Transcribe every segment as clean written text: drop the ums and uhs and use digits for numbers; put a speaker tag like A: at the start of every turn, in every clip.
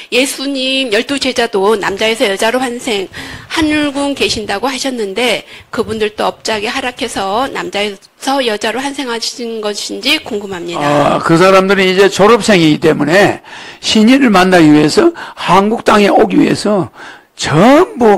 A: 예수님 12제자도 남자에서 여자로 환생, 하늘궁 계신다고 하셨는데 그분들도 업장이 하락해서 남자에서 여자로 환생하신 것인지 궁금합니다.
B: 그 사람들은 이제 졸업생이기 때문에 신인을 만나기 위해서 한국 땅에 오기 위해서 전부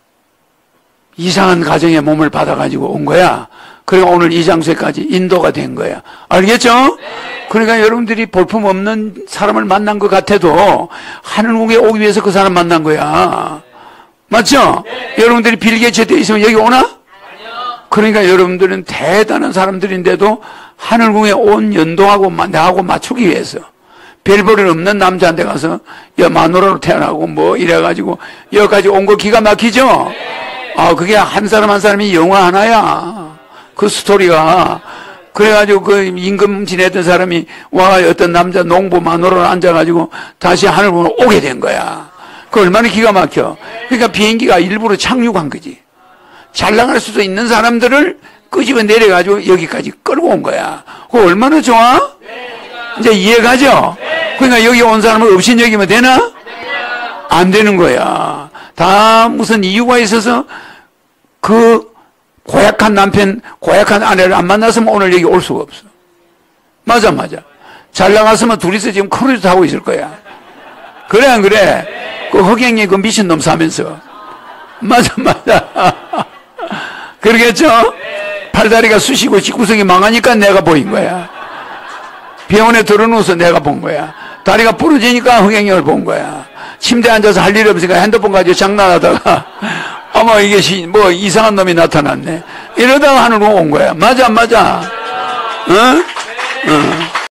B: 이상한 가정의 몸을 받아가지고 온 거야. 그리고 오늘 이 장소에까지 인도가 된 거야. 알겠죠? 그러니까 여러분들이 볼품없는 사람을 만난 것 같아도 하늘궁에 오기 위해서 그 사람 만난 거야. 맞죠? 여러분들이 빌 게이츠 돼 있으면 여기 오나? 그러니까 여러분들은 대단한 사람들인데도 하늘궁에 온 연동하고 나하고 맞추기 위해서 별볼일 없는 남자한테 가서 마누라로 태어나고 뭐 이래가지고 여기까지 온 거 기가 막히죠? 그게 한 사람 한 사람이 영화 하나야. 그 스토리가. 그래가지고 그 임금 지내던 사람이 와 어떤 남자 농부 마누라로 앉아가지고 다시 하늘궁으로 오게 된 거야. 그 얼마나 기가 막혀. 그러니까 비행기가 일부러 착륙한 거지. 잘 나갈 수도 있는 사람들을 끄집어 내려가지고 여기까지 끌고 온 거야. 그거 얼마나 좋아? 이제 이해가죠? 그러니까 여기 온 사람을 업신여기면 되나? 안 되는 거야. 다 무슨 이유가 있어서 그 고약한 남편, 고약한 아내를 안 만났으면 오늘 여기 올 수가 없어. 맞아. 잘 나갔으면 둘이서 지금 크루즈 타고 있을 거야. 그래 안 그래? 그 허경이 그 미친놈 사면서. 맞아. 그러겠죠? 팔다리가 쑤시고 집구석이 망하니까 내가 보인 거야. 병원에 들어누워서 내가 본 거야. 다리가 부러지니까 허경영을 본 거야. 침대에 앉아서 할 일이 없으니까 핸드폰 가지고 장난하다가 어머 이게 뭐 이상한 놈이 나타났네. 이러다가 하늘로 온 거야. 맞아. 응?